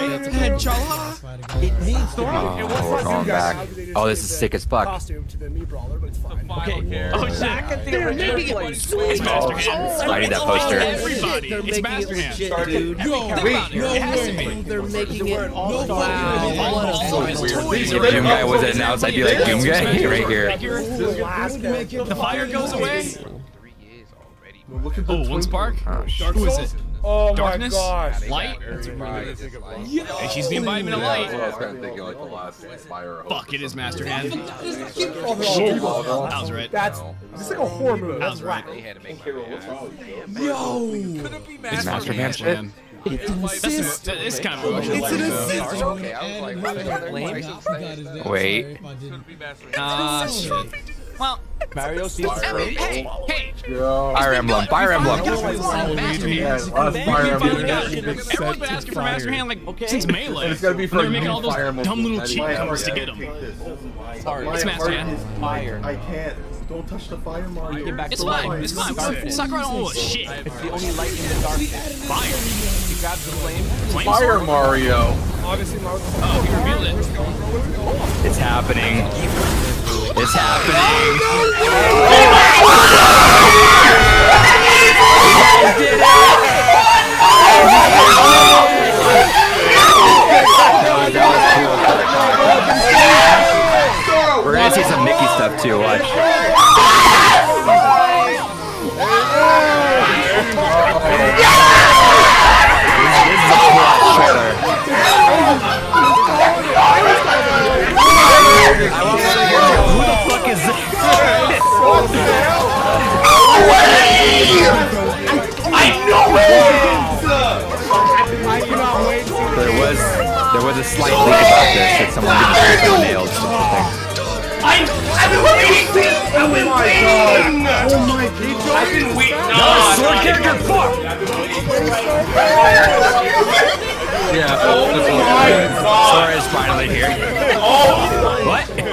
we're going back. Oh, this is sick as fuck. Okay. Oh shit! They're making it It's Master Hand. I need that poster. Everybody. It's Master Hand. Dude. They're making it. Wow. If Doom Guy wasn't announced, I'd be like Doom Guy right here. The fire goes away. Oh, one spark. Who is it? Oh Darkness? my gosh. Light? And she's being by a light. Fuck, it is Master Hand. That was right. That's just like a horror movie. That was right. Yo. Is Master Hand shit? It's kind of emotional. It's an assist. Wait. Shit. Well, Mario sees hey. Fire Emblem. Fire Emblem. Everyone's been asking for Master Hand like since Melee. It's gotta be for they're making all those dumb little cheat codes to get them. It's Master Hand. fire. I can't. Don't touch the fire, Mario. It's fine. It's fine. Sakurai don't know shit. It's the only light in the darkness. Fire. He grabs the flame. Fire, Mario. Obviously, Oh, he revealed it. It's happening. It's happening. We're gonna see some Mickey stuff too. Watch. This is a plot trailer. Who the fuck is this? I know it! I cannot wait to There was a slight leak about this that someone didn't shoot their nails or something. I've been waiting! I've been waiting! Oh my god! I've been waiting! No, sword character, fuck! Yeah. Oh my god! Sora is finally here. Oh! What?